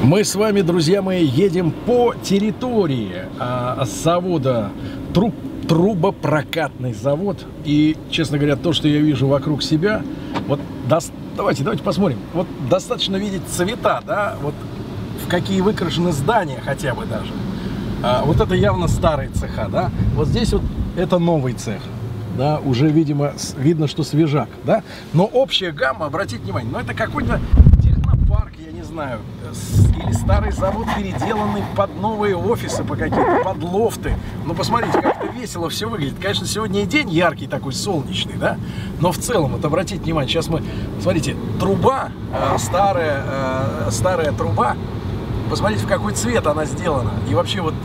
Мы с вами, друзья мои, едем по территории завода, трубопрокатный завод. И, честно говоря, то, что я вижу вокруг себя, вот давайте посмотрим. Вот достаточно видеть цвета, да, вот в какие выкрашены здания хотя бы даже. Вот это явно старые цеха, да. Вот здесь вот это новый цех, да, уже, видимо, видно, что свежак, да. Но общая гамма, обратите внимание, ну это какой-то технопарк, я не знаю, или старый завод, переделанный под новые офисы, по какие-то, под лофты. Ну, посмотрите, как это весело все выглядит. Конечно, сегодня и день яркий такой, солнечный, да, но в целом, вот обратите внимание, сейчас мы, смотрите, труба, старая труба, посмотрите, в какой цвет она сделана. И вообще вот,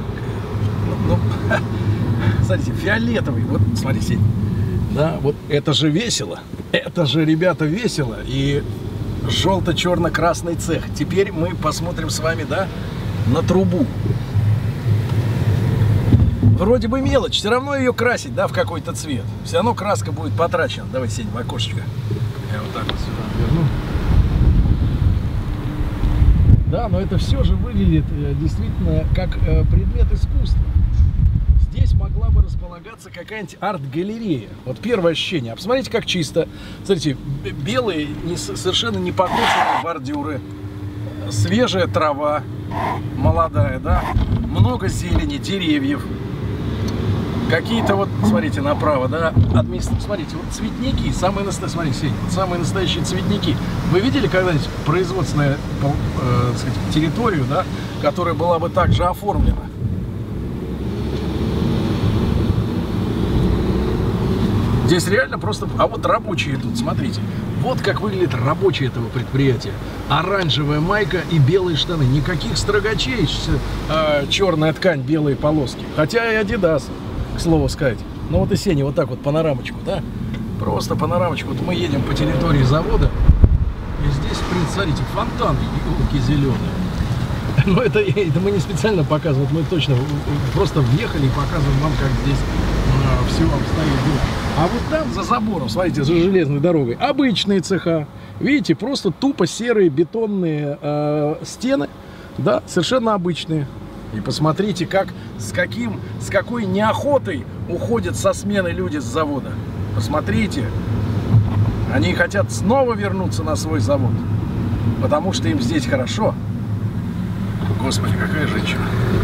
смотрите, фиолетовый, вот, смотрите, да, вот это же весело, это же, ребята, весело. И желто-черно-красный цех. Теперь мы посмотрим с вами, да, на трубу. Вроде бы мелочь, все равно ее красить, да, в какой-то цвет. Все равно краска будет потрачена. Давай, Сень, в окошечко. Я вот так вот сюда верну. Да, но это все же выглядит действительно как предмет искусства. Здесь могла бы располагаться какая-нибудь арт-галерея. Вот первое ощущение. А посмотрите, как чисто. Смотрите, белые, совершенно не покошенные бордюры. Свежая трава, молодая, да. Много зелени, деревьев. Какие-то вот, смотрите, направо, да. Смотрите, вот цветники, самые настоящие, смотрите, самые настоящие цветники. Вы видели когда-нибудь производственную, так сказать, территорию, да, которая была бы также оформлена? Здесь реально просто... А вот рабочие идут, смотрите. Вот как выглядит рабочий этого предприятия. Оранжевая майка и белые штаны. Никаких строгачей, черная ткань, белые полоски. Хотя и Adidas, к слову сказать. Ну вот и Сеня, вот так вот панорамочку, да? Просто панорамочку. Вот мы едем по территории завода. И здесь, в принципе, смотрите, фонтан, елки зеленые. Но это мы не специально показываем, мы точно просто въехали и показываем вам, как здесь все обстоит дело. А вот там за забором, смотрите, за железной дорогой, обычные цеха. Видите, просто тупо серые бетонные стены, да, совершенно обычные. И посмотрите, с какой неохотой уходят со смены люди с завода. Посмотрите, они хотят снова вернуться на свой завод, потому что им здесь хорошо. Господи, какая женщина.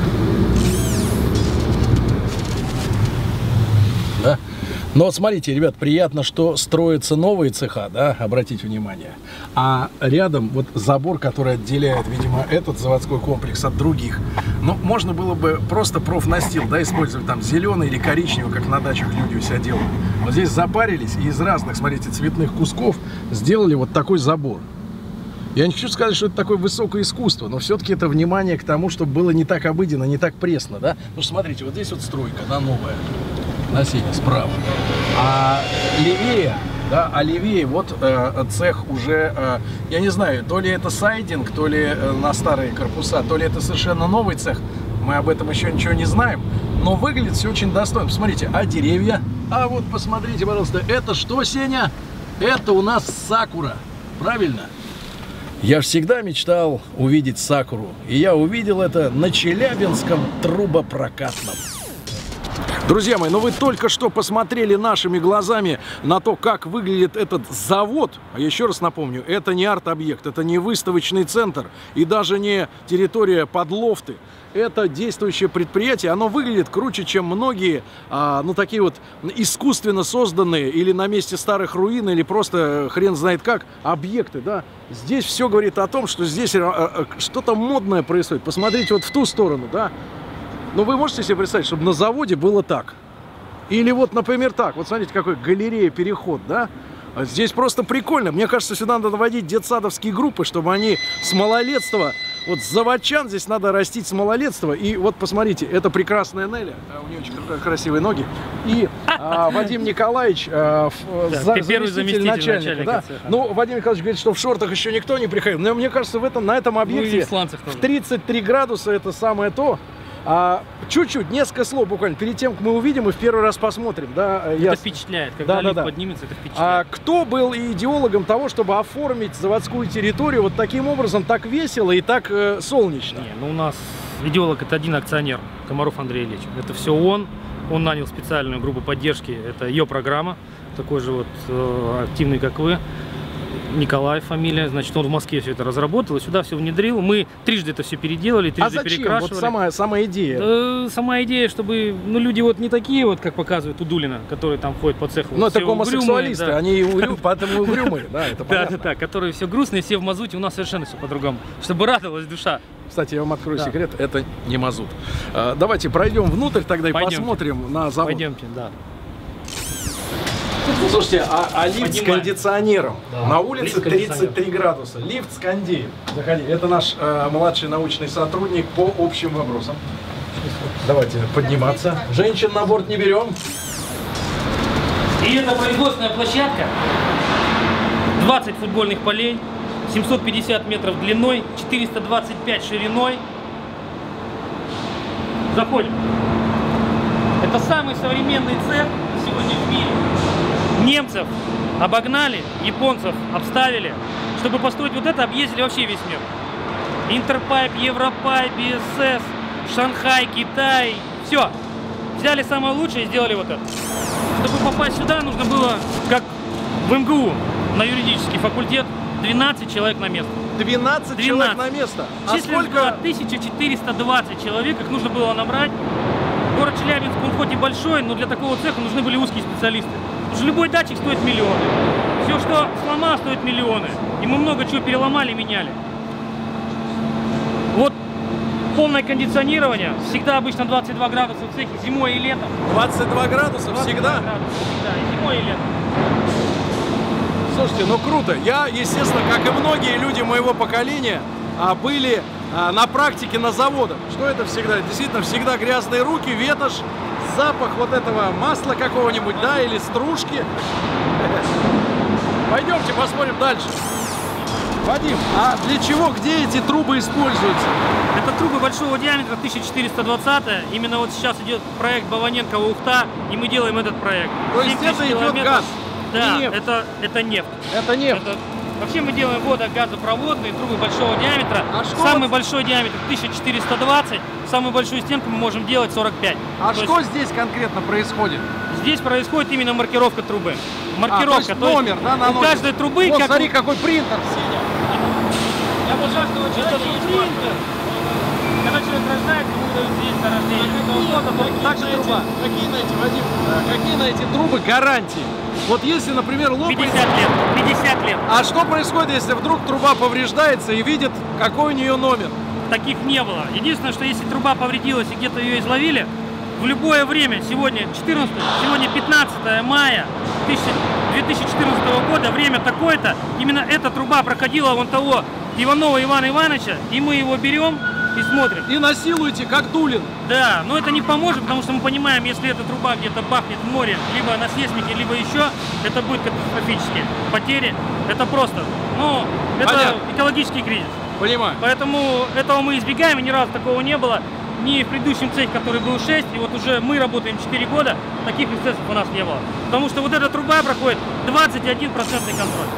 Да? Но вот смотрите, ребят, приятно, что строятся новые цеха, да, обратите внимание. А рядом вот забор, который отделяет, видимо, этот заводской комплекс от других. Ну, можно было бы просто профнастил, да, использовать там зеленый или коричневый, как на дачах люди у себя делают. Вот здесь запарились и из разных, смотрите, цветных кусков сделали вот такой забор. Я не хочу сказать, что это такое высокое искусство, но все-таки это внимание к тому, чтобы было не так обыденно, не так пресно, да. Потому что, смотрите, вот здесь вот стройка, да, новая, на сене, справа. А левее, вот цех уже, я не знаю, то ли это сайдинг, то ли на старые корпуса, то ли это совершенно новый цех. Мы об этом еще ничего не знаем, но выглядит все очень достойно. Посмотрите, а деревья? А вот посмотрите, пожалуйста, это что, Сеня? Это у нас сакура, правильно? Я же всегда мечтал увидеть сакуру, и я увидел это на Челябинском трубопрокатном. Друзья мои, ну вы только что посмотрели нашими глазами на то, как выглядит этот завод. А еще раз напомню, это не арт-объект, это не выставочный центр и даже не территория под лофты. Это действующее предприятие, оно выглядит круче, чем многие, ну, такие вот искусственно созданные или на месте старых руин, или просто хрен знает как, объекты, да. Здесь все говорит о том, что здесь что-то модное происходит. Посмотрите вот в ту сторону, да. Но вы можете себе представить, чтобы на заводе было так? Или вот, например, так. Вот смотрите, какой галерея, переход, да? Здесь просто прикольно. Мне кажется, сюда надо вводить детсадовские группы, чтобы они с малолетства, вот заводчан здесь надо растить с малолетства. И вот посмотрите, это прекрасная Неля, у нее очень красивые ноги. И Вадим Николаевич, первый заместитель начальника, да? Ну, Вадим Николаевич говорит, что в шортах еще никто не приходил. Но мне кажется, на этом объекте в 33 градуса это самое то. Чуть-чуть, несколько слов буквально, перед тем, как мы увидим и в первый раз посмотрим. Да, это впечатляет, когда лифт поднимется, это впечатляет. Кто был идеологом того, чтобы оформить заводскую территорию вот таким образом, так весело и так солнечно? Не, ну у нас идеолог — это один акционер, Комаров Андрей Ильич. Это все он нанял специальную группу поддержки, это ее программа, такой же вот активный, как вы. Николай фамилия, значит, он в Москве все это разработал и сюда все внедрил. Мы трижды это все переделали, трижды перекрашивали. Вот сама идея? Сама идея, чтобы, ну, люди вот не такие вот, как показывает Удулина, которые там ходят по цеху. Ну, это гомосексуалисты, да. Они поэтому угрюмые, да, это понятно. Да, которые все грустные, все в мазуте, у нас совершенно все по-другому, чтобы радовалась душа. Кстати, я вам открою секрет, это не мазут. Давайте пройдем внутрь тогда и посмотрим на завод. Пойдемте, да. Слушайте, а лифт с кондиционером? Да. На улице 33 градуса. Лифт с кондеем. Заходи. Это наш младший научный сотрудник по общим вопросам. Давайте подниматься. Женщин на борт не берем. И это производственная площадка. 20 футбольных полей, 750 метров длиной, 425 шириной. Заходим. Это самый современный цех сегодня в мире. Немцев обогнали, японцев обставили. Чтобы построить вот это, объездили вообще весь мир. Интерпайп, Европайп, BSS, Шанхай, Китай. Все. Взяли самое лучшее и сделали вот это. Чтобы попасть сюда, нужно было, как в МГУ, на юридический факультет, 12 человек на место. 12 человек на место? А сколько? 1420 человек, их нужно было набрать. Город Челябинск, он хоть и большой, но для такого цеха нужны были узкие специалисты. Потому что любой датчик стоит миллионы. Все, что сломал, стоит миллионы. И мы много чего переломали, меняли. Вот полное кондиционирование. Всегда обычно 22 градуса в цехе, зимой и летом. 22 градуса всегда? Всегда, и зимой, и летом. Слушайте, ну круто. Я, естественно, как и многие люди моего поколения, были на практике на заводах. Что это всегда? Действительно, всегда грязные руки, ветошь, запах вот этого масла какого-нибудь, да, или стружки. Пойдемте посмотрим дальше. Вадим, а для чего, где эти трубы используются? Это трубы большого диаметра 1420. Именно вот сейчас идет проект Баваненкова-Ухта, и мы делаем этот проект. То есть это идет газ? Да, это нефть. Это нефть. Вообще мы делаем водогазопроводные трубы большого диаметра. Самый большой диаметр 1420, самую большую стенку мы можем делать 45. А что здесь конкретно происходит? Здесь происходит именно маркировка трубы. Маркировка, то есть номер, да, на у каждой трубы... Вот, смотри, какой принтер. Я обожаю, что это принтер. Когда человек рождается, ему дают здесь на рождение. Также труба. Какие на эти, Вадим, какие на эти трубы гарантии? Вот если, например, лопается... 50 лет. 50 лет. А что происходит, если вдруг труба повреждается и видит, какой у нее номер? Таких не было. Единственное, что если труба повредилась и где-то ее изловили, в любое время, сегодня 14, сегодня 15 мая 2014 года, время такое-то, именно эта труба проходила вон того Иванова Ивана Ивановича, и мы его берем и смотрим. И насилуете, как Дулин. Да, но это не поможет, потому что мы понимаем, если эта труба где-то бахнет в море, либо на сейсмике, либо еще, это будет катастрофические потери. Это просто, ну, это экологический кризис. Понимаю. Поэтому этого мы избегаем, и ни разу такого не было. Ни в предыдущем цехе, который был 6, и вот уже мы работаем 4 года, таких эксцессов у нас не было. Потому что вот эта труба проходит 21% контроль.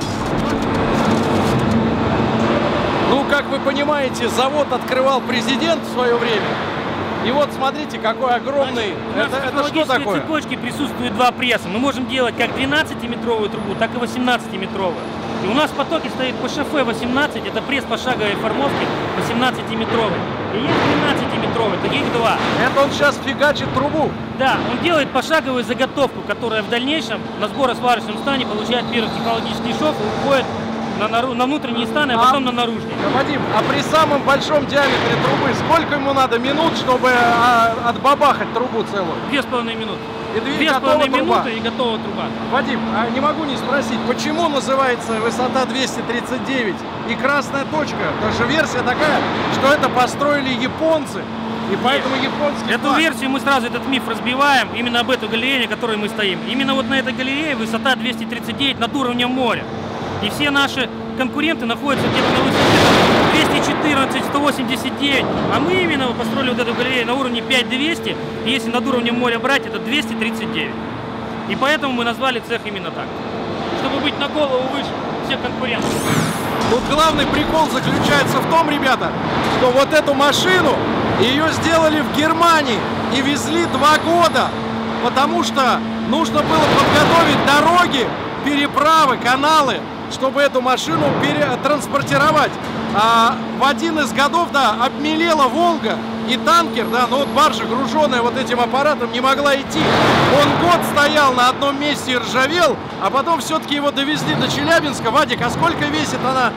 Ну, как вы понимаете, завод открывал президент в свое время. И вот смотрите, какой огромный. Значит, это что такое? В цепочке присутствует два пресса. Мы можем делать как 12-метровую трубу, так и 18-метровую. И у нас в потоке стоит ПШФ-18, это пресс пошаговой формовки 18-метровый. И есть 12-метровый, таких два. Это он сейчас фигачит трубу? Да, он делает пошаговую заготовку, которая в дальнейшем на сборосварочном стане получает первый технологический шов и уходит на внутренние станы, а потом на наружные. Вадим, а при самом большом диаметре трубы сколько ему надо минут, чтобы отбабахать трубу целую? 2,5 минуты. 2,5 минуты и готова труба. Вадим, а не могу не спросить, почему называется высота 239 и красная точка? Потому что версия такая, что это построили японцы. И поэтому японский Эту версию мы сразу, этот миф разбиваем, именно об эту галерею, на которой мы стоим. Именно вот на этой галерее высота 239 над уровнем моря. И все наши конкуренты находятся где-то на высоте 214, 189, а мы именно построили вот эту галерею на уровне 5200, и если над уровнем моря брать, это 239. И поэтому мы назвали цех именно так, чтобы быть на голову выше всех конкурентов. Тут главный прикол заключается в том, ребята, что вот эту машину, ее сделали в Германии и везли 2 года, потому что нужно было подготовить дороги, переправы, каналы, чтобы эту машину транспортировать. А в один из годов, да, обмелела Волга, и танкер, да, ну вот баржа, груженная вот этим аппаратом, не могла идти. Он год стоял на одном месте и ржавел, а потом все-таки его довезли до Челябинска. Вадик, а сколько весит она?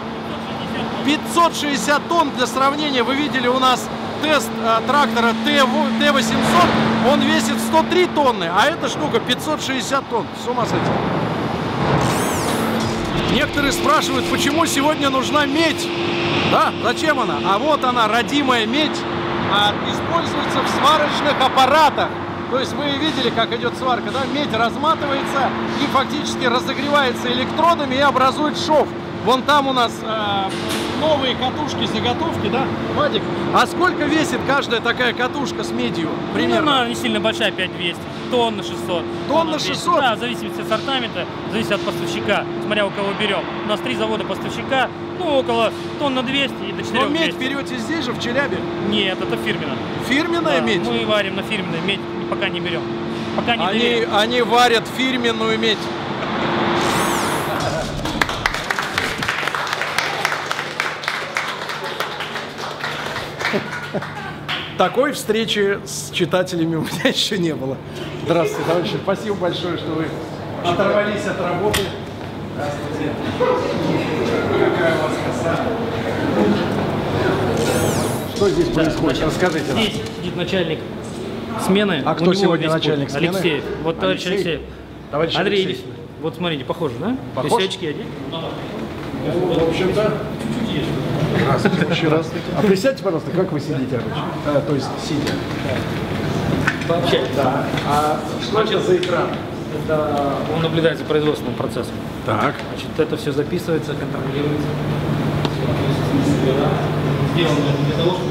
560 тонн. Для сравнения, вы видели у нас тест трактора Т-800, он весит 103 тонны, а эта штука 560 тонн. С ума сойти. Некоторые спрашивают, почему сегодня нужна медь? Да, зачем она? А вот она, родимая медь, используется в сварочных аппаратах. То есть вы видели, как идет сварка, да? Медь разматывается и фактически разогревается электродами и образует шов. Вон там у нас новые катушки, заготовки, да, Вадик? А сколько весит каждая такая катушка с медью? Примерно? Ну, она не сильно большая, 5200, тонна 600. Тонна 600? Да, в зависимости от сортамента, зависит от поставщика, смотря у кого берем. У нас 3 завода поставщика, ну, около тонна 200 и до 400. Но медь берете здесь же, в Челябе? Нет, это фирменная. Фирменная Да, медь? мы варим на фирменной, медь пока не берем. Пока не доверим. Они варят фирменную медь. Такой встречи с читателями у меня еще не было. Здравствуйте, товарищи. Спасибо большое, что вы оторвались от работы. Здравствуйте. Какая у вас коса. Что здесь происходит? Расскажите нам. Здесь сидит начальник смены. А кто сегодня начальник смены? Алексей. Вот товарищ Алексей. Товарищ Андрей, Алексей. вот смотрите, похоже, да? Похож? То есть очки одеть? Ну, в общем-то. Здравствуйте. Еще раз. А присядьте, пожалуйста, как вы сидите обычно? То есть сидя. Пообщайтесь. Да. А что это за экран? Это он наблюдает за производственным процессом. Так. Значит, это все записывается, контролируется. Сделано не для того, чтобы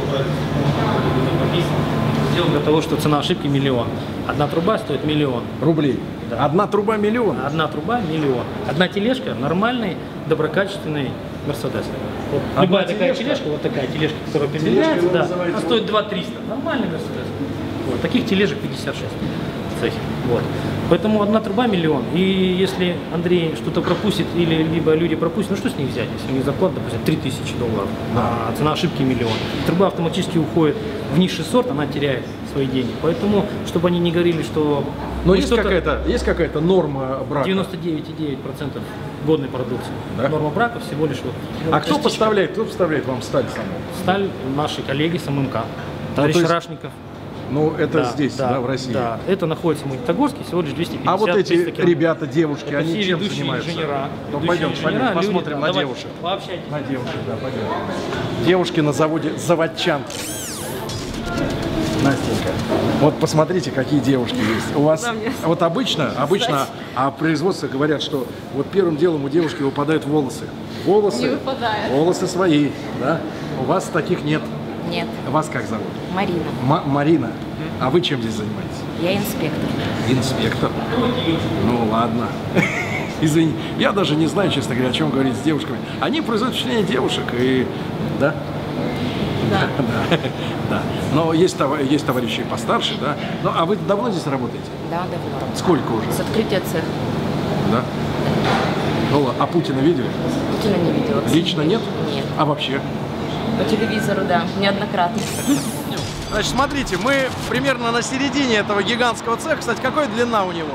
сделано для того, что цена ошибки 1 000 000. Одна труба стоит 1 000 000 Рублей. Да. Одна труба 1 000 000? Одна труба 1 000 000. Одна тележка нормальный, доброкачественный Мерседес. Вот любая такая тележка, вот такая тележка, которая передвигается, да, она стоит 2 300. Нормальный Мерседес. Вот. Таких тележек 56 в цехе. Вот. Поэтому одна труба 1 000 000. И если Андрей что-то пропустит, или либо люди пропустят, ну что с них взять, если у них зарплата, допустим, $3000, а цена ошибки 1 000 000. Труба автоматически уходит в низший сорт, она теряет свои деньги. Поэтому, чтобы они не говорили, что... Но есть какая-то норма брака? 99,9% годной продукции. Да? Норма брака всего лишь вот. А кто поставляет вам сталь саму? Сталь наши коллеги с ММК. Товарищ есть- Рашников. Ну, это Да, здесь, да, в России. Да, это находится в Магнитогорске, всего лишь 250. А вот эти 300 километров. ребята, девушки, Это они все чем ведущие занимаются? инженера. Ну, Ведущие пойдем, инженера, люди, посмотрим на давайте девушек. Пообщайтесь. На девушек, да, пойдем. Девушки на заводе «Заводчанка». Настенька, вот посмотрите, какие девушки есть. У вас вот обычно о производстве говорят, что вот первым делом у девушки выпадают волосы. Волосы, Не выпадает. волосы свои, да? У вас таких нет. Нет, Вас как зовут? Марина. Марина. А вы чем здесь занимаетесь? Я инспектор. Инспектор. Ну ладно. Извини, я даже не знаю, честно говоря, о чем говорить с девушками. Они производят впечатление девушек и... Да? Да. Да. Но есть товарищи постарше, да? Ну, а вы давно здесь работаете? Да, давно. Сколько уже? С открытия цеха. Да? Ну, а Путина видели? Путина не видела. Лично нет? Нет. А вообще? По телевизору, да, неоднократно. Значит, смотрите, мы примерно на середине этого гигантского цеха. Кстати, какая длина у него?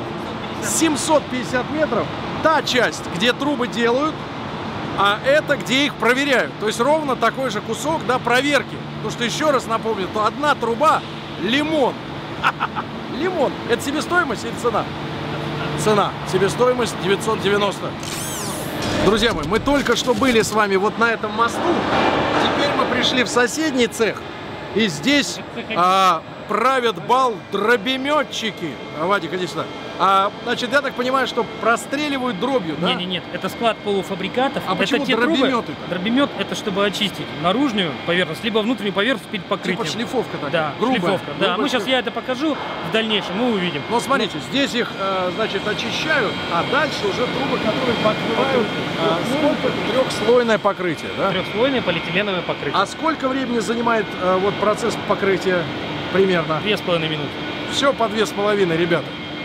750 метров. Та часть, где трубы делают, а это где их проверяют. То есть ровно такой же кусок, да, проверки. Потому что, еще раз напомню, то одна труба — лимон. Лимон. Это себестоимость или цена? Цена. Себестоимость 990. Друзья мои, мы только что были с вами вот на этом мосту. Теперь мы пришли в соседний цех. И здесь правят бал дробеметчики. Вадик, иди сюда. Значит, я так понимаю, что простреливают дробью, да? Нет, это склад полуфабрикатов. А это почему те дробеметы? Дробемет это чтобы очистить наружную поверхность, либо внутреннюю поверхность перед покрытием. Типа шлифовка такая, да, грубая. шлифовка. Да, мы сейчас я это покажу в дальнейшем, мы увидим. Но смотрите, здесь их, значит, очищают, а дальше уже трубы, которые покрывают сколько? Трехслойное покрытие, да? Трехслойное полиэтиленовое покрытие. А сколько времени занимает вот процесс покрытия примерно? 2,5 минуты. Все по 2,5, ребята.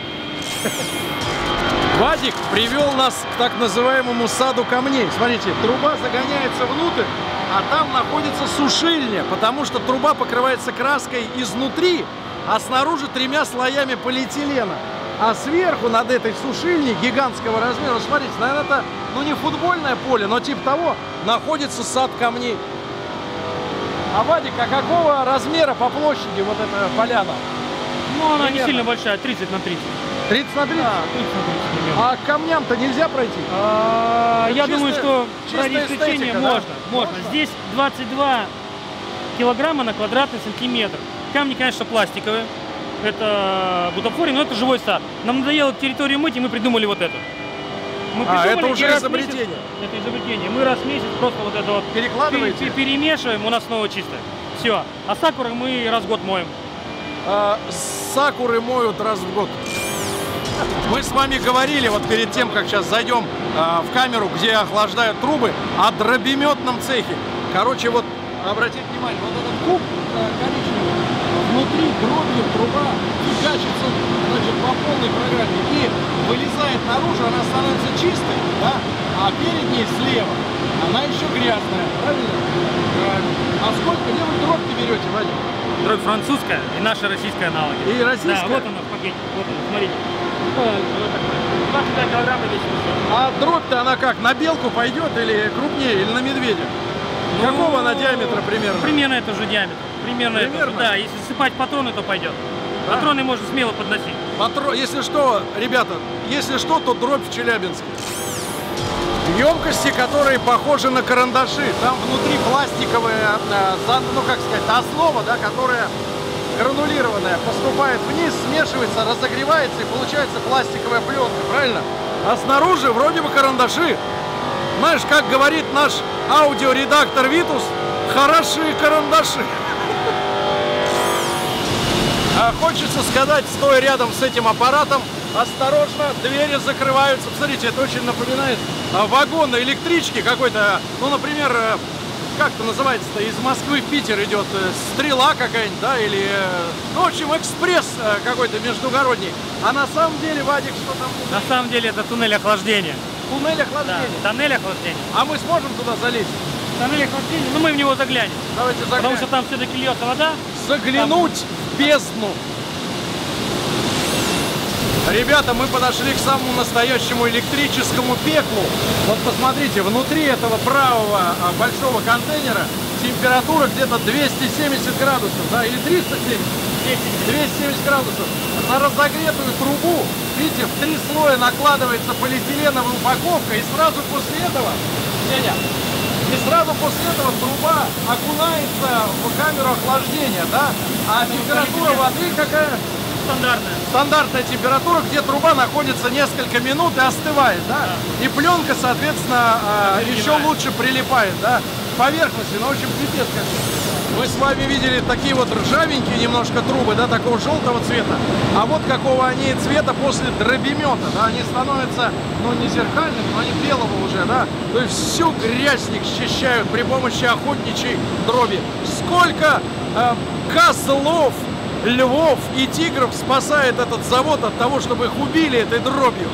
Вадик привел нас к так называемому саду камней. Смотрите, труба загоняется внутрь, а там находится сушильня, потому что труба покрывается краской изнутри, а снаружи 3 слоями полиэтилена. А сверху над этой сушильней гигантского размера, смотрите, наверное, это, ну, не футбольное поле, но типа того, находится сад камней. А, Вадик, а какого размера по площади вот эта поляна? Ну, она примерно не сильно большая, 30 на 30. 30 на 30? Да, 30 на 30 примерно. А к камням-то нельзя пройти? Я думаю, что чистая ради исключения эстетика, да? можно. Здесь 22 килограмма на квадратный сантиметр. Камни, конечно, пластиковые. Это бутафорий, но это живой сад. Нам надоело территорию мыть, и мы придумали вот это. Мы это уже и раз в изобретение. месяц- это изобретение. Мы раз в месяц просто вот это вот Перекладываете? перемешиваем, у нас снова чисто. Все. А сакуры мы раз в год моем. Сакуры моют раз в год. Мы с вами говорили вот перед тем, как сейчас зайдем в камеру, где охлаждают трубы, о дробеметном цехе. Короче, вот обратите внимание, вот этот куб коричневый, внутри дробью труба фигачится, значит, по полной программе и вылезает наружу, она становится чистой, да? А перед ней слева она еще грязная, правильно? А сколько, где вы дробь-то берете, Вадик? Дробь французская и наша российская аналоги. И российская? Да, вот она в пакете. Вот она, смотрите. 25 килограмм весит. А дробь-то она как, на белку пойдет или крупнее, или на медведя? Ну, Какого она диаметра примерно? Примерно это же диаметр. Примерно? Это же, да, если сыпать патроны, то пойдет. Да? Патроны можно смело подносить. Если что, ребята, если что, то дробь в Челябинске. Емкости, которые похожи на карандаши. Там внутри пластиковая, ну как сказать, основа, да, которая гранулированная, поступает вниз, смешивается, разогревается и получается пластиковая пленка, правильно? А снаружи вроде бы карандаши. Знаешь, как говорит наш аудиоредактор Витус, хорошие карандаши. Хочется сказать, стоя рядом с этим аппаратом, осторожно, двери закрываются. Посмотрите, это очень напоминает вагон на электричке какой-то, ну, например, как это называется-то, из Москвы в Питер идет стрела какая-нибудь, да, или, ну, в общем, экспресс какой-то междугородний. А на самом деле, Вадик, что там? На самом деле это туннель охлаждения. Туннель охлаждения? Да, тоннель охлаждения. А мы сможем туда залезть? Тоннель охлаждения, ну мы в него заглянем. Давайте заглянем. Потому что там все-таки льется вода. Заглянуть в бездну. Ребята, мы подошли к самому настоящему электрическому пеклу. Вот посмотрите, внутри этого правого большого контейнера температура где-то 270 градусов, да, или 370? 270 градусов. На разогретую трубу, видите, в 3 слоя накладывается полиэтиленовая упаковка, и сразу после этого, труба окунается в камеру охлаждения, да? А температура воды какая? Стандартная. Стандартная температура, где труба находится несколько минут и остывает, да? И пленка, соответственно, еще лучше прилипает, да? К поверхности, ну, в общем, пипец, конечно. Мы с вами видели такие вот ржавенькие немножко трубы, да, такого желтого цвета. А вот какого они цвета после дробемета, да? Они становятся, ну, не зеркальными, но они белого уже, да? То есть всю грязь с них счищают при помощи охотничьей дроби. Сколько козлов, львов и тигров спасает этот завод от того, чтобы их убили этой дробью.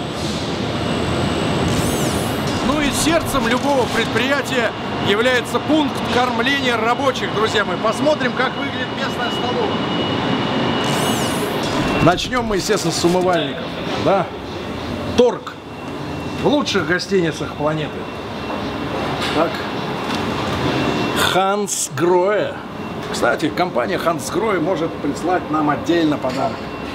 Ну и сердцем любого предприятия является пункт кормления рабочих, друзья мои. Посмотрим, как выглядит местная столовая. Начнем мы, естественно, с умывальников. Да? Торг. В лучших гостиницах планеты. Так. Hansgrohe. Кстати, компания Hansgrohe может прислать нам отдельно подарок.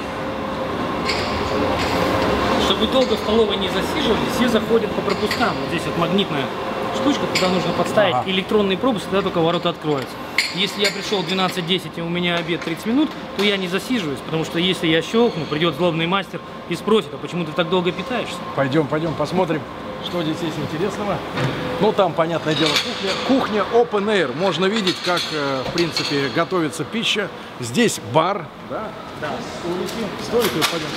Чтобы долго в столовой не засиживались, все заходят по пропускам. Вот здесь вот магнитная штучка, куда нужно подставить электронные пропуски, тогда только ворота откроются. если я пришел в 12:10 и у меня обед 30 минут, то я не засиживаюсь, потому что если я щелкну, придет злобный мастер и спросит, а почему ты так долго питаешься? Пойдем, посмотрим, что здесь есть интересного. Ну, там, понятное дело, кухня open air. Можно видеть, как, в принципе, готовится пища. Здесь бар, да? Да. Столики, пойдем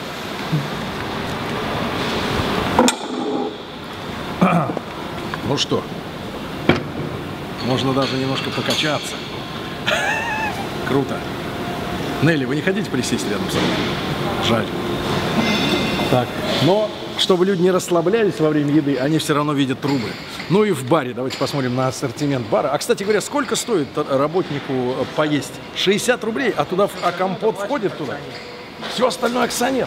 к себе. Ну что, можно даже немножко покачаться. Круто. Нелли, вы не хотите присесть рядом со мной? Жаль. Так, но чтобы люди не расслаблялись во время еды, они все равно видят трубы. Ну и в баре, давайте посмотрим на ассортимент бара. А, кстати говоря, сколько стоит работнику поесть? 60 рублей, а туда, а компот входит туда? Все остальное акционер.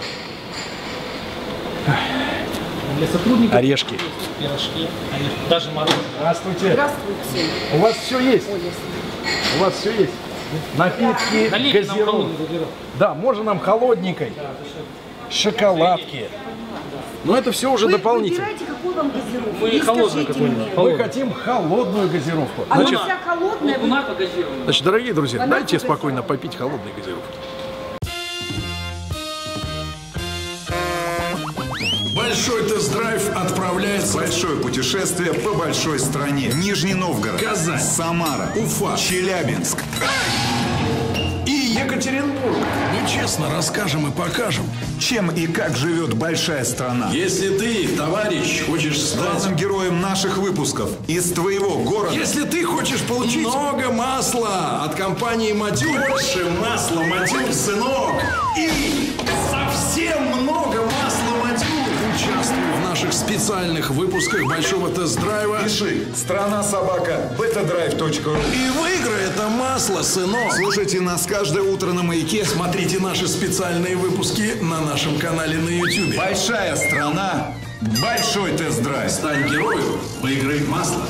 Для сотрудников Орешки. пирожки, даже мороженое. Здравствуйте. Здравствуйте. У вас все есть? У вас все есть? Напитки, Налейте нам газировки. холодную газировку. Да, можно нам холодненькой. Шоколадки. Но это все уже дополнительно. Выбирайте, какую вам газировку. Мы И холодную скажите какую-нибудь. мне. Мы хотим холодную газировку. Она Значит, вся холодная. вы- Луна газированная. значит, дорогие друзья, Она дайте газирована. спокойно попить холодной газировки. Большой тест-драйв отправляется. Большое путешествие по большой стране. Нижний Новгород, Казань, Самара, Уфа, Челябинск. и Екатеринбург. Мы честно расскажем и покажем. Чем и как живет большая страна. Если ты, товарищ, хочешь стать... Главным героем наших выпусков из твоего города. Если ты хочешь получить много масла от компании «Мадюр», больше масла «Мадюр», сынок, и совсем много масла «Мадюр», участвуй в наших специальных выпусках большого тест-драйва Пиши страна-собака-бетадрайв.ру. и выиграй это масло, сынок. Слушайте нас каждое утро на Маяке. Смотрите наши специальные выпуски на нашем канале на YouTube. Большая страна, большой тест-драйв. Стань героем, выиграй масло.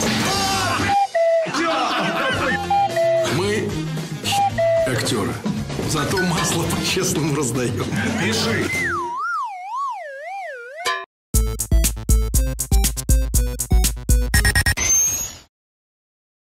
Мы актеры. Зато масло по-честному раздаем. Пиши.